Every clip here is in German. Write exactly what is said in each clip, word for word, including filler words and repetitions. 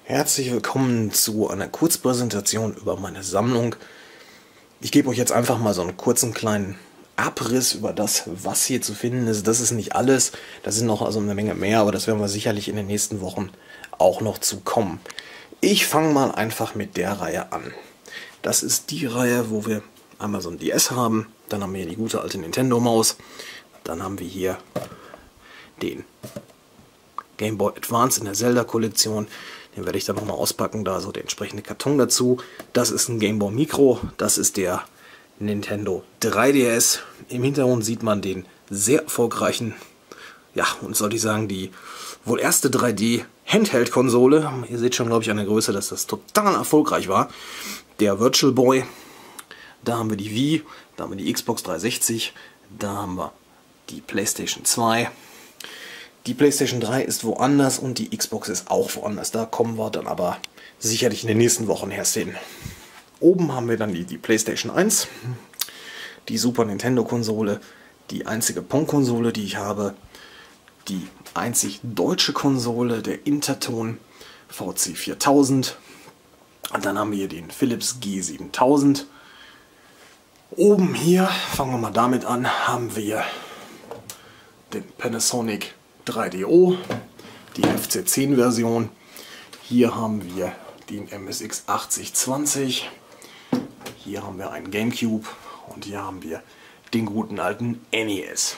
Herzlich willkommen zu einer Kurzpräsentation über meine Sammlung. Ich gebe euch jetzt einfach mal so einen kurzen kleinen Abriss über das, was hier zu finden ist. Das ist nicht alles, da sind noch also eine Menge mehr, aber das werden wir sicherlich in den nächsten Wochen auch noch zu kommen. Ich fange mal einfach mit der Reihe an. Das ist die Reihe, wo wir einmal so ein D S haben, dann haben wir hier die gute alte Nintendo-Maus, dann haben wir hier den Game Boy Advance in der Zelda-Kollektion. Den werde ich dann nochmal auspacken, da so der entsprechende Karton dazu. Das ist ein Game Boy Micro, das ist der Nintendo drei D S. Im Hintergrund sieht man den sehr erfolgreichen, ja, und sollte ich sagen, die wohl erste drei D Handheld-Konsole. Ihr seht schon, glaube ich, an der Größe, dass das total erfolgreich war. Der Virtual Boy. Da haben wir die Wii, da haben wir die Xbox dreihundertsechzig, da haben wir die PlayStation zwei. Die PlayStation drei ist woanders und die Xbox ist auch woanders. Da kommen wir dann aber sicherlich in den nächsten Wochen erst hin. Oben haben wir dann die, die PlayStation eins, die Super Nintendo Konsole, die einzige Pong-Konsole, die ich habe, die einzig deutsche Konsole, der Interton V C viertausend. Und dann haben wir hier den Philips G siebentausend. Oben hier, fangen wir mal damit an, haben wir den Panasonic drei D O, die F C zehn Version. Hier haben wir den M S X achtzig zwanzig. Hier haben wir einen GameCube und hier haben wir den guten alten N E S.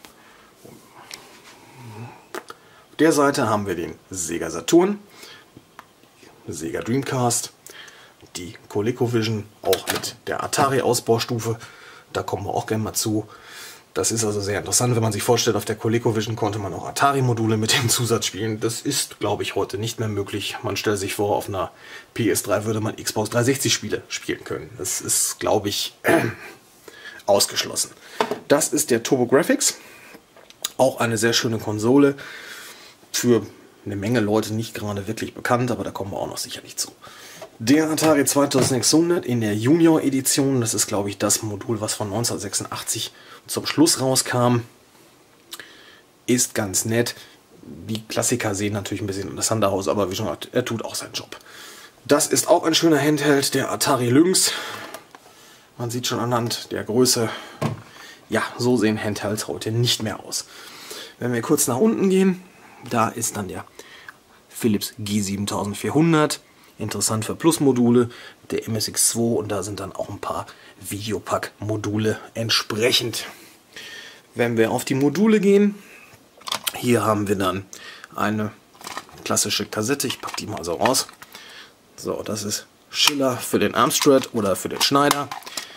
Auf der Seite haben wir den Sega Saturn, Sega Dreamcast, die ColecoVision, auch mit der Atari-Ausbaustufe. Da kommen wir auch gerne mal zu. Das ist also sehr interessant, wenn man sich vorstellt, auf der ColecoVision konnte man auch Atari-Module mit dem Zusatz spielen. Das ist, glaube ich, heute nicht mehr möglich. Man stellt sich vor, auf einer P S drei würde man Xbox dreihundertsechzig Spiele spielen können. Das ist, glaube ich, äh, ausgeschlossen. Das ist der TurboGrafx. Auch eine sehr schöne Konsole. Für eine Menge Leute nicht gerade wirklich bekannt, aber da kommen wir auch noch sicherlich zu. Der Atari zweitausendsechshundert in der Junior-Edition, das ist, glaube ich, das Modul, was von neunzehnhundertsechsundachtzig zum Schluss rauskam, ist ganz nett. Die Klassiker sehen natürlich ein bisschen interessanter aus, aber wie schon gesagt, er tut auch seinen Job. Das ist auch ein schöner Handheld, der Atari Lynx. Man sieht schon anhand der Größe, ja, so sehen Handhelds heute nicht mehr aus. Wenn wir kurz nach unten gehen, da ist dann der Philips G siebentausendvierhundert. Interessant für Plus-Module, der M S X zwei, und da sind dann auch ein paar Videopack-Module entsprechend. Wenn wir auf die Module gehen, hier haben wir dann eine klassische Kassette. Ich packe die mal so raus. So, das ist Schiller für den Amstrad oder für den Schneider.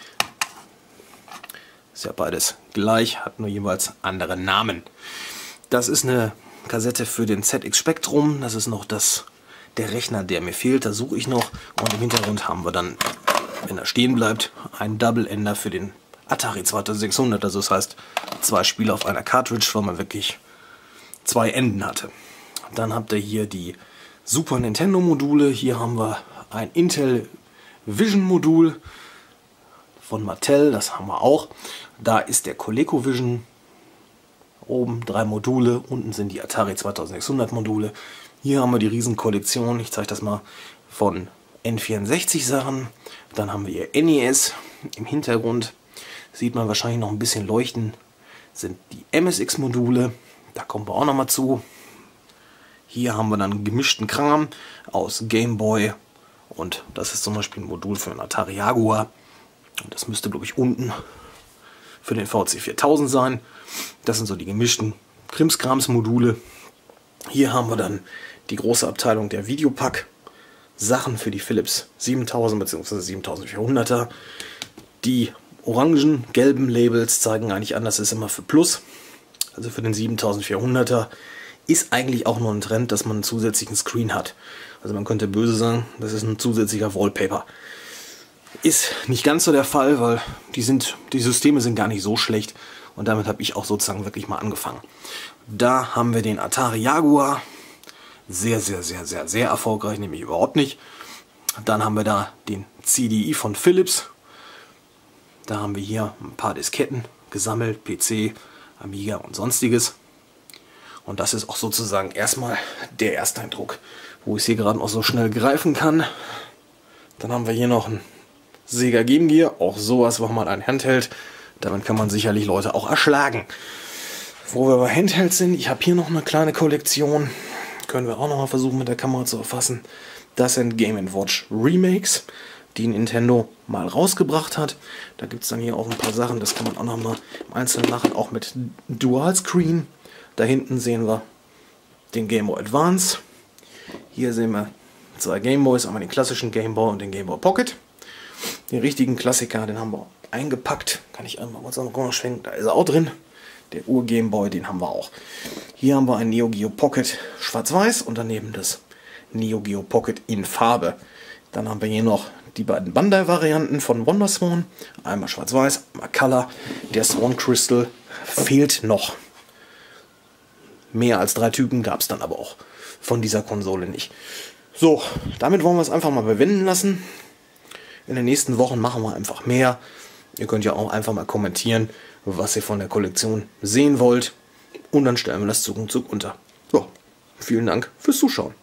Ist ja beides gleich, hat nur jeweils andere Namen. Das ist eine Kassette für den Z X Spectrum. Das ist noch das der Rechner, der mir fehlt, da suche ich noch. Und im Hintergrund haben wir dann, wenn er stehen bleibt, einen Double-Ender für den Atari zweitausendsechshundert. Also das heißt, zwei Spiele auf einer Cartridge, weil man wirklich zwei Enden hatte. Dann habt ihr hier die Super Nintendo Module. Hier haben wir ein Intel Vision Modul von Mattel, das haben wir auch. Da ist der ColecoVision. Oben drei Module, unten sind die Atari zweitausendsechshundert Module. Hier haben wir die Riesenkollektion, ich zeige das mal, von N vierundsechzig Sachen. Dann haben wir hier N E S. Im Hintergrund sieht man wahrscheinlich noch ein bisschen leuchten, sind die M S X Module. Da kommen wir auch noch mal zu. Hier haben wir dann gemischten Kram aus Game Boy. Und das ist zum Beispiel ein Modul für einen Atari Jaguar. Und das müsste, glaube ich, unten für den V C viertausend sein. Das sind so die gemischten Krimskrams-Module. Hier haben wir dann die große Abteilung der Videopack. Sachen für die Philips siebentausend bzw. siebentausendvierhunderter. Die orangen, gelben Labels zeigen eigentlich an, das ist immer für Plus. Also für den siebentausendvierhunderter ist eigentlich auch nur ein Trend, dass man einen zusätzlichen Screen hat. Also man könnte böse sagen, das ist ein zusätzlicher Wallpaper. Ist nicht ganz so der Fall, weil die, sind, die Systeme sind gar nicht so schlecht. Und damit habe ich auch sozusagen wirklich mal angefangen. Da haben wir den Atari Jaguar. Sehr, sehr, sehr, sehr, sehr erfolgreich, nämlich überhaupt nicht. Dann haben wir da den C D I von Philips. Da haben wir hier ein paar Disketten gesammelt, P C, Amiga und sonstiges. Und das ist auch sozusagen erstmal der Ersteindruck, wo ich es hier gerade noch so schnell greifen kann. Dann haben wir hier noch ein Sega Game Gear, auch sowas war mal ein Handheld. Damit kann man sicherlich Leute auch erschlagen. Wo wir bei Handhelds sind, ich habe hier noch eine kleine Kollektion. Können wir auch noch mal versuchen mit der Kamera zu erfassen. Das sind Game and Watch Remakes, die Nintendo mal rausgebracht hat. Da gibt es dann hier auch ein paar Sachen, das kann man auch noch mal im Einzelnen machen, auch mit Dual Screen. Da hinten sehen wir den Game Boy Advance. Hier sehen wir zwei Game Boys, einmal den klassischen Game Boy und den Game Boy Pocket. Den richtigen Klassiker, den haben wir eingepackt. Kann ich einmal kurz noch schwenken, da ist er auch drin. Der Ur-Game Boy, den haben wir auch. Hier haben wir ein Neo Geo Pocket schwarz-weiß und daneben das Neo Geo Pocket in Farbe. Dann haben wir hier noch die beiden Bandai-Varianten von WonderSwan. Einmal schwarz-weiß, einmal Color. Der Swan Crystal fehlt noch. Mehr als drei Typen gab es dann aber auch von dieser Konsole nicht. So, damit wollen wir es einfach mal bewenden lassen. In den nächsten Wochen machen wir einfach mehr. Ihr könnt ja auch einfach mal kommentieren, was ihr von der Kollektion sehen wollt. Und dann stellen wir das Zug um Zug unter. So, vielen Dank fürs Zuschauen.